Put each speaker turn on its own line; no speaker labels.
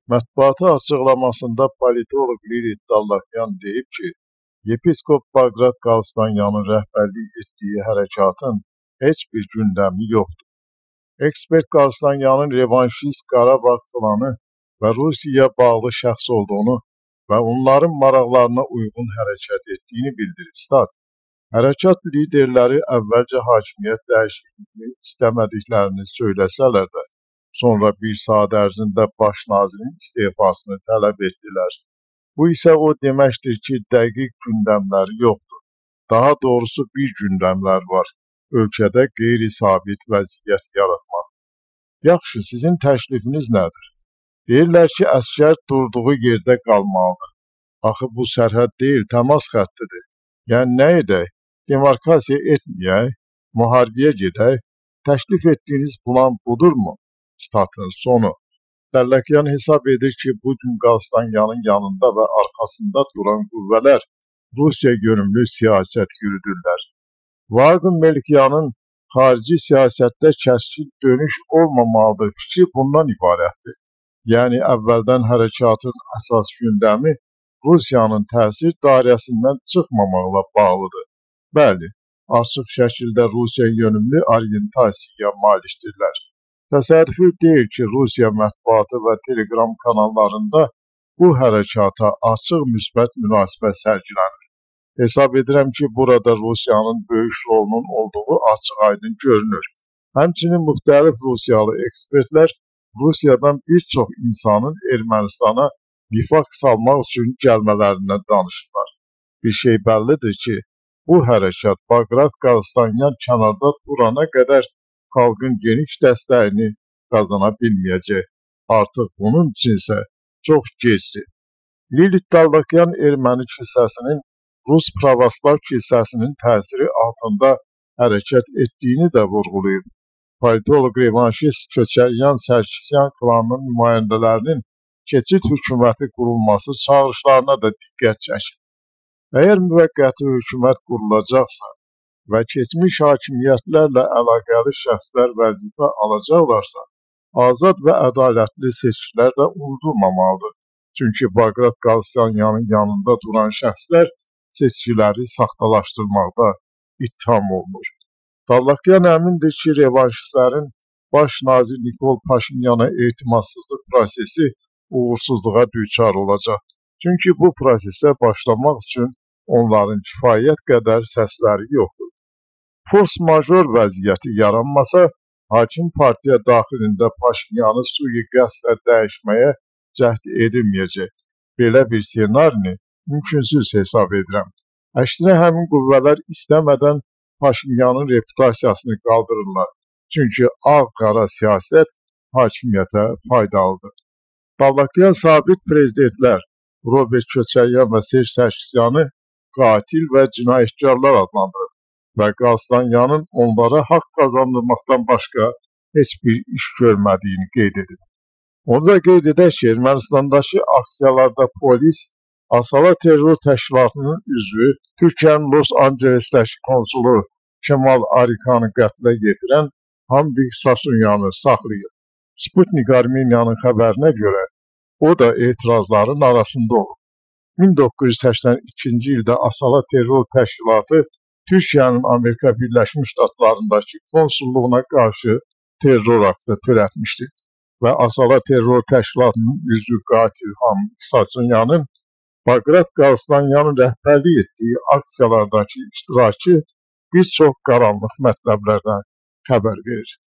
Mətbuata açıqlamasında politoloq Lilit Dallakyan deyib ki, yepiskop Baqrat Qalstanyanın rəhbərlik etdiyi hərəkatın heç bir gündəmi yoxdur. Ekspert Qalstanyanın revanşist Qarabağ klanı və Rusiyaya bağlı şəxs olduğunu və onların maraqlarına uyğun hərəkət etdiyini bildirir. Stat: Hərəkat liderləri əvvəlcə hakimiyyət dəyişikliyi istəmədiklərini söyləsələr də, sonra bir saat ərzində baş nazirin istefasını tələb etdilər. Bu isə o deməkdir ki, dəqiq gündəmləri yoxdur. Daha doğrusu bir gündəmlər var. Ölkədə qeyri-sabit vəziyyət yaratmaq. Yaxşı, sizin təklifiniz nədir? Deyirlər ki, əskər durduğu yerdə qalmalıdır. Axı bu sərhəd deyil, təmas xəttidir. Yəni nə edək? Demarkasiya etməyək? Müharibəyə gedək? Təklif etdiyiniz plan budurmu? Statın sonu. Dallakyan hesab edir ki, bugün Qalstanyanın yanında və arxasında duran qüvvələr Rusiya yönümlü siyasət yürüdürlər. Vaqif Melkyanın xarici siyasətdə kəskin dönüş olmamalıdır fikri bundan ibarətdir. Yəni əvvəldən hərəkatın əsas gündəmi Rusiyanın təsir dairəsindən çıxmamaqla bağlıdır. Bəli, açıq şəkildə Rusiya yönümlü orientasiyaya malikdirlər. Təsadüfi deyil ki, Rusiya mətbuatı və Telegram kanallarında bu hərəkata açıq müsbət münasibət sərgilənir. Hesab edirəm ki, burada Rusiyanın böyük rolunun olduğu açıq-aydın görünür. Həmçinin müxtəlif Rusiyalı ekspertlər Rusiyadan bir çox insanın Ermənistana nifaq salmaq üçün gəlmələrindən danışırlar. Bir şey bəllidir ki, bu hərəkat Baqrat Qalstanyan kənarda durana qədər xalqın geniş dəstəyini qazana bilməyəcək. Artıq bunun üçünsə çox gecdir. Lilit Dallakyan erməni kilsəsinin Rus Pravoslav kilsəsinin təsiri altında hərəkət etdiyini də vurğulayıb. Politoloq revanşist Köçəryan Sərkisyan klanının nümayəndələrinin keçid hökuməti qurulması çağırışlarına da diqqət çəkir. Əgər müvəqqəti hökumət qurulacaqsa və keçmiş hakimiyyətlərlə əlaqəli şəxslər vəzifə alacaqlarsa, azad və ədalətli seçkilər də unudulmamalıdır. Çünki Baqrat Qalstanyanın yanında duran şəxslər seçkiləri saxtalaşdırmaqda ittiham olunur. Dallakyan əmindir ki, revanşistlərin baş nazir Nikol Paşinyana etimadsızlıq prosesi uğursuzluğa düçar olacaq. Çünki bu prosesə başlamaq üçün onların kifayət qədər səsləri yoxdur. Fors-major vəziyyəti yaranmasa, hakim partiya daxilində Paşinyanı sui-qəsdlə dəyişməyə cəhd edilməyəcək. Belə bir ssenarini mümkünsüz hesab edirəm. Əksinə həmin qüvvələr istəmədən Paşinyanın reputasiyasını qaldırırlar. Çünki ağ-qara siyasət hakimiyyətə faydalıdır. Dallakyan sabit prezidentlər Robert Köçəryan və Serj Sərkisyanı qatil və cinayətkarlar adlandırır və Qalstanyanın onlara haqq qazandırmaqdan başqa heç bir iş görmədiyini qeyd edir. Onu da qeyd edək ki, Ermənistandakı aksiyalarda polis Asala terror təşkilatının üzvü Türkiyənin Los Ancelesdəki konsulu Kemal Arikanı qətlə yetirən Hamdik Sasunyanı saxlayıb. Sputnik Armeniyanın xəbərinə görə o da etirazların arasında olub. 1982-ci ildə Asala terror təşkilatı Türkiyənin Amerika Birləşmiş Ştatlarındakı konsulluğuna qarşı terror aktı törətmişdi və Asala terror təşkilatının üzvü qatil Hamdik Sasunyanın Baqrat Qalstanyanın rəhbərlik etdiyi aksiyalardakı iştirakı bir çox qaranlıq mətləblərdən xəbər verir.